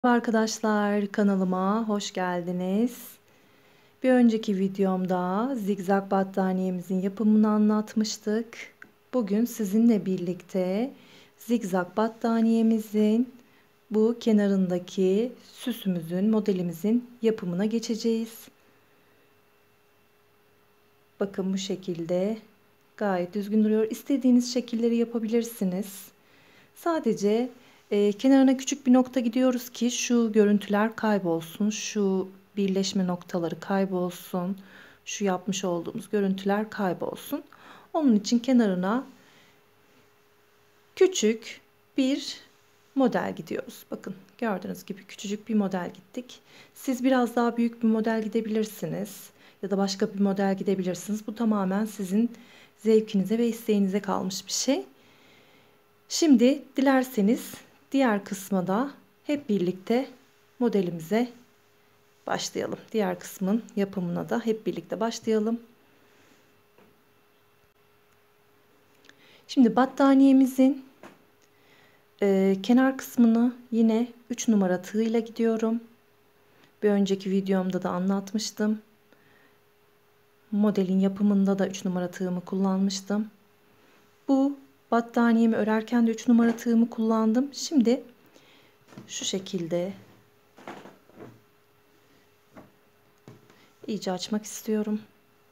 Arkadaşlar kanalıma hoş geldiniz. Bir önceki videomda zigzag battaniyemizin yapımını anlatmıştık. Bugün sizinle birlikte zigzag battaniyemizin bu kenarındaki süsümüzün, modelimizin yapımına geçeceğiz. Bakın bu şekilde gayet düzgün duruyor. İstediğiniz şekilleri yapabilirsiniz. Sadece kenarına küçük bir nokta gidiyoruz ki şu görüntüler kaybolsun. Şu birleşme noktaları kaybolsun. Şu yapmış olduğumuz görüntüler kaybolsun. Onun için kenarına küçük bir model gidiyoruz. Bakın gördüğünüz gibi küçücük bir model gittik. Siz biraz daha büyük bir model gidebilirsiniz. Ya da başka bir model gidebilirsiniz. Bu tamamen sizin zevkinize ve isteğinize kalmış bir şey. Şimdi dilerseniz diğer kısma da hep birlikte modelimize başlayalım. Diğer kısmın yapımına da hep birlikte başlayalım. Şimdi battaniyemizin kenar kısmını yine 3 numara tığ ile gidiyorum. Bir önceki videomda da anlatmıştım. Modelin yapımında da 3 numara tığımı kullanmıştım. Bu battaniyemi örerken de 3 numara tığımı kullandım. Şimdi şu şekilde iyice açmak istiyorum.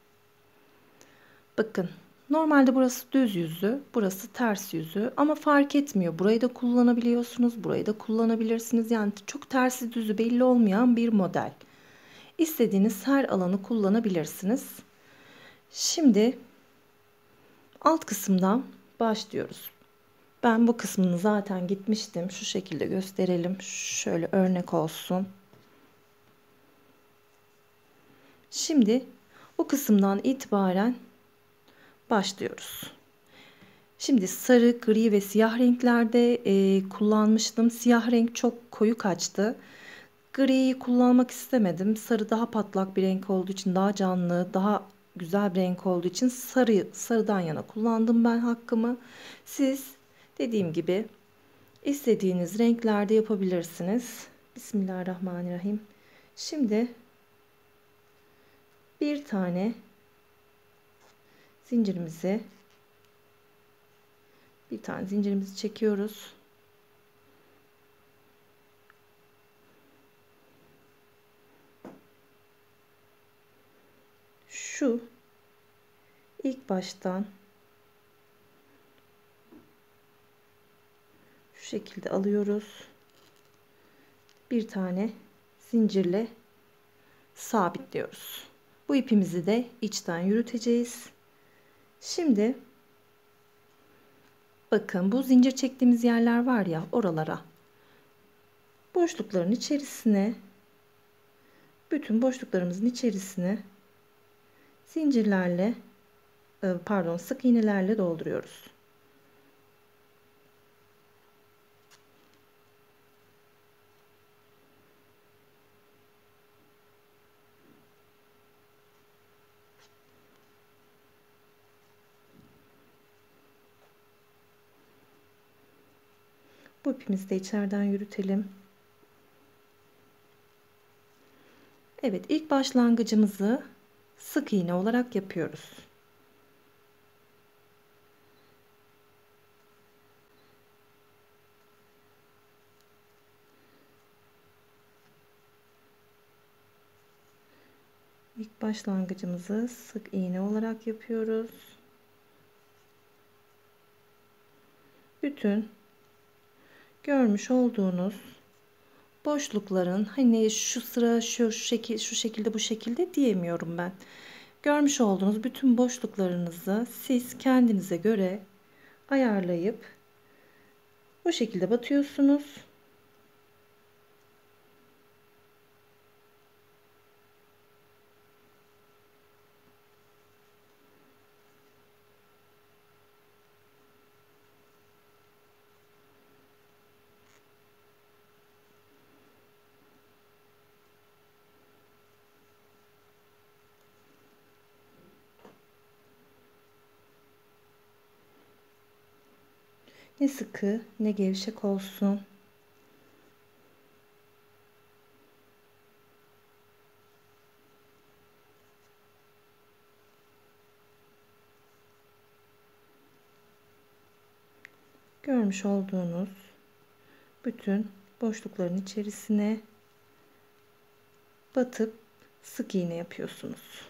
Bakın normalde burası düz yüzü, burası ters yüzü ama fark etmiyor. Burayı da kullanabiliyorsunuz, burayı da kullanabilirsiniz. Yani çok tersi düzü belli olmayan bir model. İstediğiniz her alanı kullanabilirsiniz. Şimdi alt kısımdan başlıyoruz. Ben bu kısmını zaten gitmiştim. Şu şekilde gösterelim. Şöyle örnek olsun. Şimdi bu kısımdan itibaren başlıyoruz. Şimdi sarı, gri ve siyah renklerde kullanmıştım. Siyah renk çok koyu kaçtı. Griyi kullanmak istemedim. Sarı daha patlak bir renk olduğu için, daha canlı, daha güzel bir renk olduğu için sarıdan yana kullandım ben hakkımı. Siz dediğim gibi istediğiniz renklerde yapabilirsiniz. Bismillahirrahmanirrahim. Şimdi bir tane zincirimizi çekiyoruz. Şu ilk baştan şu şekilde alıyoruz. Bir tane zincirle sabitliyoruz. Bu ipimizi de içten yürüteceğiz. Şimdi bakın bu zincir çektiğimiz yerler var ya, oralara, boşlukların içerisine, bütün boşluklarımızın içerisine zincirlerle sık iğnelerle dolduruyoruz. Bu ipimizi de içeriden yürütelim. Evet, ilk başlangıcımızı sık iğne olarak yapıyoruz. İlk başlangıcımızı sık iğne olarak yapıyoruz. Bütün görmüş olduğunuz boşlukların, hani şu sıra şu şekilde bu şekilde diyemiyorum ben. Görmüş olduğunuz bütün boşluklarınızı siz kendinize göre ayarlayıp bu şekilde batıyorsunuz. Ne sıkı ne gevşek olsun. görmüş olduğunuz bütün boşlukların içerisine batıp sık iğne yapıyorsunuz.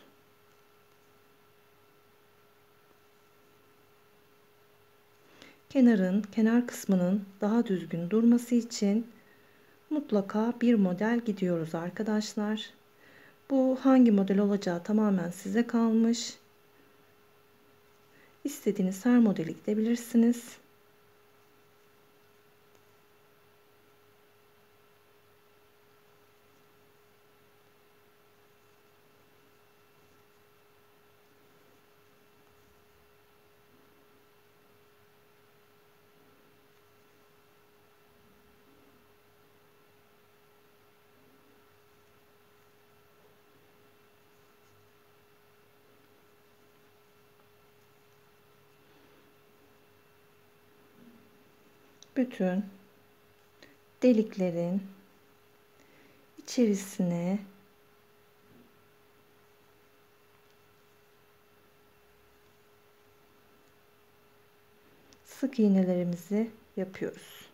Kenar kısmının daha düzgün durması için mutlaka bir model gidiyoruz arkadaşlar. Bu hangi model olacağı tamamen size kalmış. İstediğiniz her modeli gidebilirsiniz. Bütün deliklerin içerisine sık iğnelerimizi yapıyoruz.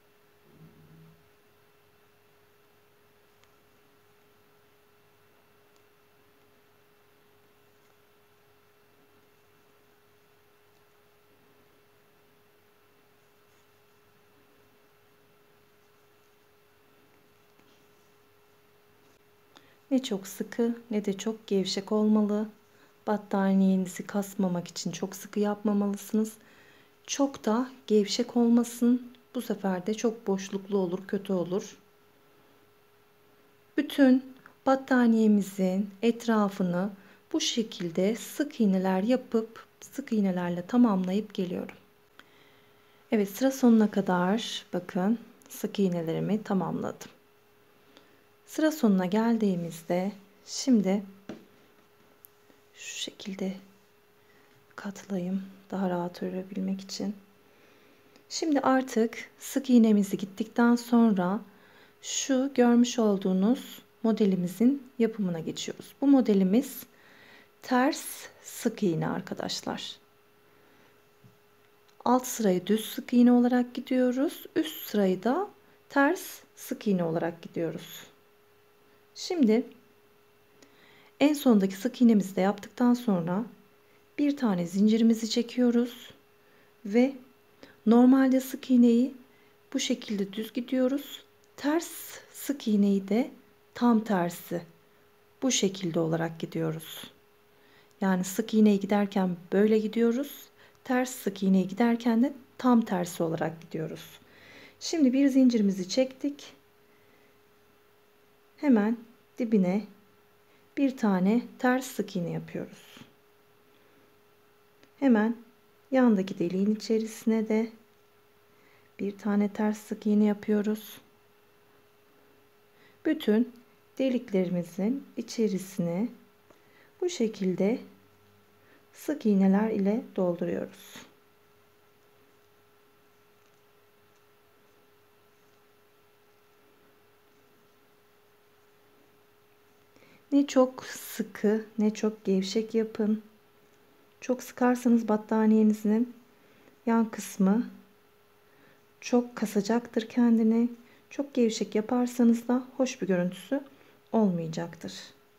Ne çok sıkı ne de çok gevşek olmalı. Battaniyenizi kasmamak için çok sıkı yapmamalısınız. Çok da gevşek olmasın. Bu sefer de çok boşluklu olur, kötü olur. Bütün battaniyemizin etrafını bu şekilde sık iğneler yapıp sık iğnelerle tamamlayıp geliyorum. Evet, sıra sonuna kadar bakın sık iğnelerimi tamamladım. Sıra sonuna geldiğimizde şimdi şu şekilde katlayayım daha rahat örebilmek için. Şimdi artık sık iğnemizi gittikten sonra şu görmüş olduğunuz modelimizin yapımına geçiyoruz. Bu modelimiz ters sık iğne arkadaşlar. Alt sırayı düz sık iğne olarak gidiyoruz. Üst sırayı da ters sık iğne olarak gidiyoruz. Şimdi en sondaki sık iğnemizi de yaptıktan sonra bir tane zincirimizi çekiyoruz ve normalde sık iğneyi bu şekilde düz gidiyoruz. Ters sık iğneyi de tam tersi bu şekilde olarak gidiyoruz. Yani sık iğneyi giderken böyle gidiyoruz. Ters sık iğneyi giderken de tam tersi olarak gidiyoruz. Şimdi bir zincirimizi çektik. Hemen dibine bir tane ters sık iğne yapıyoruz. Hemen yandaki deliğin içerisine de bir tane ters sık iğne yapıyoruz. Bütün deliklerimizin içerisine bu şekilde sık iğneler ile dolduruyoruz. Ne çok sıkı ne çok gevşek yapın. Çok sıkarsanız battaniyenizin yan kısmı çok kasacaktır kendini. Çok gevşek yaparsanız da hoş bir görüntüsü olmayacaktır.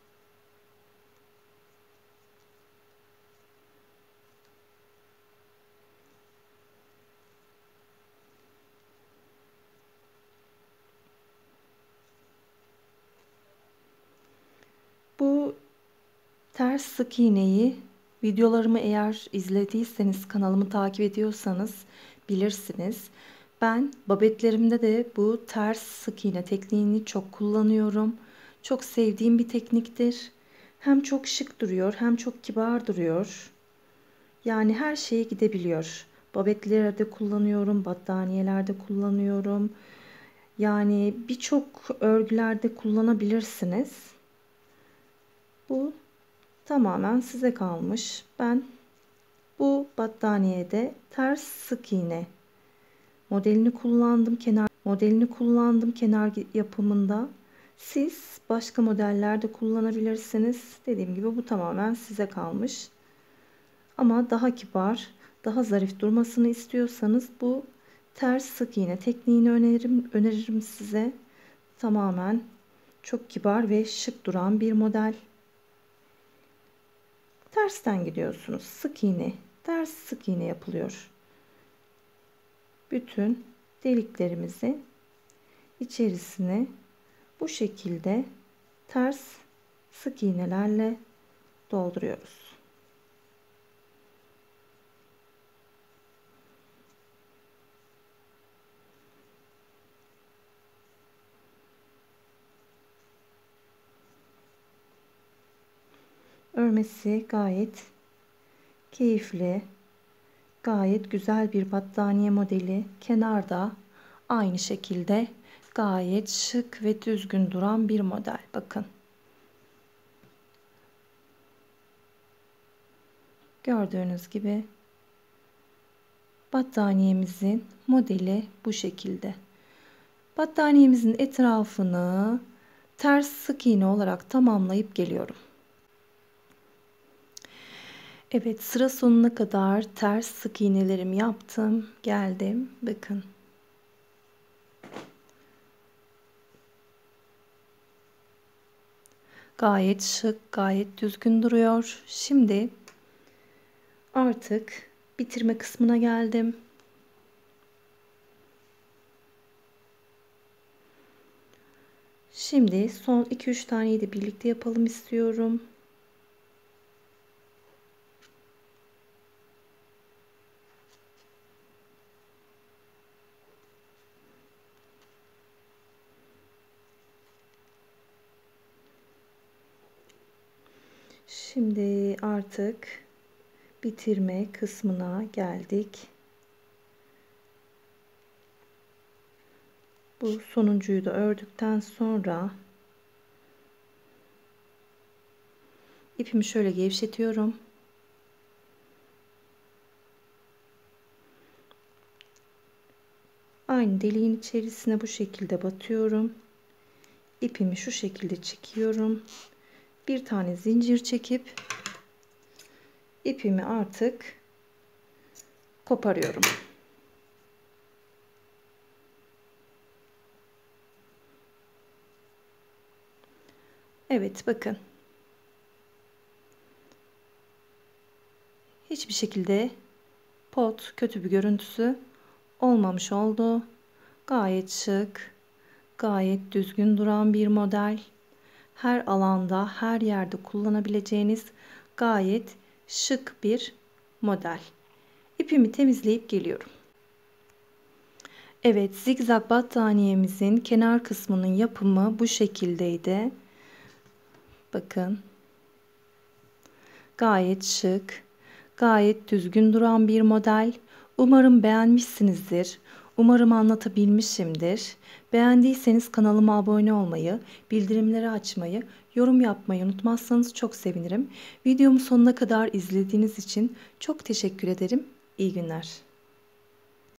Bu ters sık iğneyi videolarımı eğer izlediyseniz, kanalımı takip ediyorsanız bilirsiniz. Ben babetlerimde de bu ters sık iğne tekniğini çok kullanıyorum. Çok sevdiğim bir tekniktir. Hem çok şık duruyor hem çok kibar duruyor. Yani her şeye gidebiliyor. Babetlerde kullanıyorum, battaniyelerde kullanıyorum. Yani birçok örgülerde kullanabilirsiniz. Bu tamamen size kalmış. Ben bu battaniyede ters sık iğne modelini kullandım kenar yapımında. Siz başka modellerde kullanabilirsiniz. Dediğim gibi bu tamamen size kalmış. Ama daha kibar, daha zarif durmasını istiyorsanız bu Ters sık iğne tekniğini öneririm size. Tamamen çok kibar ve şık duran bir model. Tersten gidiyorsunuz. Sık iğne, ters sık iğne yapılıyor. Bütün deliklerimizi içerisine bu şekilde ters sık iğnelerle dolduruyoruz. Örmesi gayet keyifli, gayet güzel bir battaniye modeli. Kenarda aynı şekilde gayet şık ve düzgün duran bir model. Bakın. Gördüğünüz gibi battaniyemizin modeli bu şekilde. Battaniyemizin etrafını ters sık iğne olarak tamamlayıp geliyorum. Evet, sıra sonuna kadar ters sık iğnelerimi yaptım. Geldim. Bakın. Gayet şık, gayet düzgün duruyor. Şimdi artık bitirme kısmına geldim. Şimdi son 2-3 taneyi de birlikte yapalım istiyorum. Şimdi artık bitirme kısmına geldik. Bu sonuncuyu da ördükten sonra ipimi şöyle gevşetiyorum. Aynı deliğin içerisine bu şekilde batıyorum. İpimi şu şekilde çekiyorum. Bir tane zincir çekip ipimi artık koparıyorum. Evet, bakın. Hiçbir şekilde pot, kötü bir görüntüsü olmamış oldu. Gayet şık, gayet düzgün duran bir model. Her alanda, her yerde kullanabileceğiniz gayet şık bir model. İpimi temizleyip geliyorum. Evet, zigzag battaniyemizin kenar kısmının yapımı bu şekildeydi. Bakın. Gayet şık, gayet düzgün duran bir model. Umarım beğenmişsinizdir. Umarım anlatabilmişimdir. Beğendiyseniz kanalıma abone olmayı, bildirimleri açmayı, yorum yapmayı unutmazsanız çok sevinirim. Videomu sonuna kadar izlediğiniz için çok teşekkür ederim. İyi günler.